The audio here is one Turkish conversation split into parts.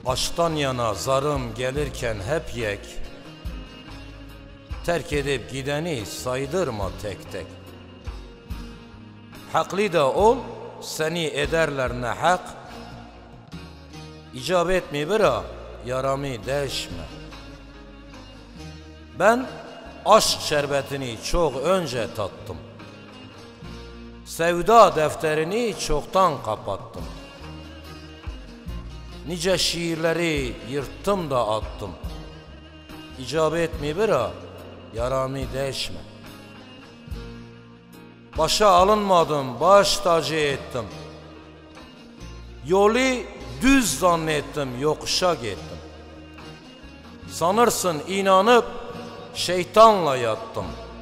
Aşktan yana zarım gelirken hep yek, terk edip gideni saydırma tek tek. Haklı da ol, seni ederler ne hak, icap etmi bira, yaramı deşme. Ben aşk şerbetini çok önce tattım, sevda defterini çoktan kapattım. Nice şiirleri yırttım da attım, icap etmi bira, yaramı deşme. Başa alınmadım, baş tacı ettim, yolu düz zannettim, yokuşa gittim. Sanırsın inanıp şeytanla yattım,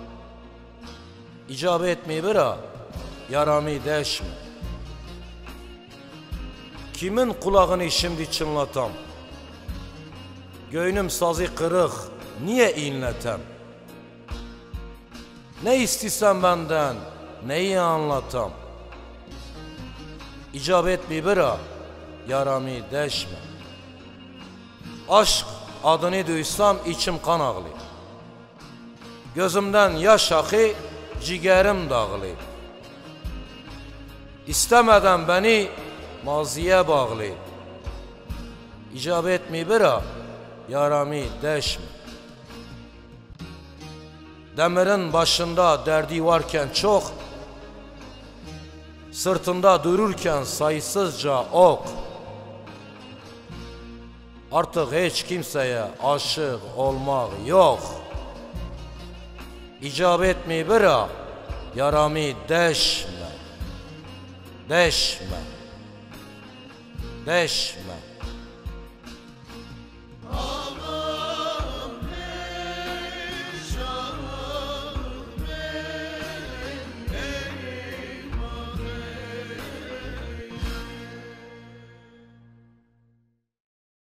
icap etmi bira, yaramı deşme. Kimin kulağını şimdi çınlatam, göynüm sazı kırık, niye inletem? Ne istisen benden, neyi anlatam? İcap etmi bira, yaramı deşme. Aşk adını duysam içim kan ağlı, gözümden yaş akı, ciğerim dağılı. İstemeden beni maziye bağlı, icap etmi bira, yaramı deşme. Demirin başında derdi varken çok, sırtında dururken sayısızca ok. Artık hiç kimseye aşık olmak yok, icap etmi bira, yaramı deşme. Deşme, deşme.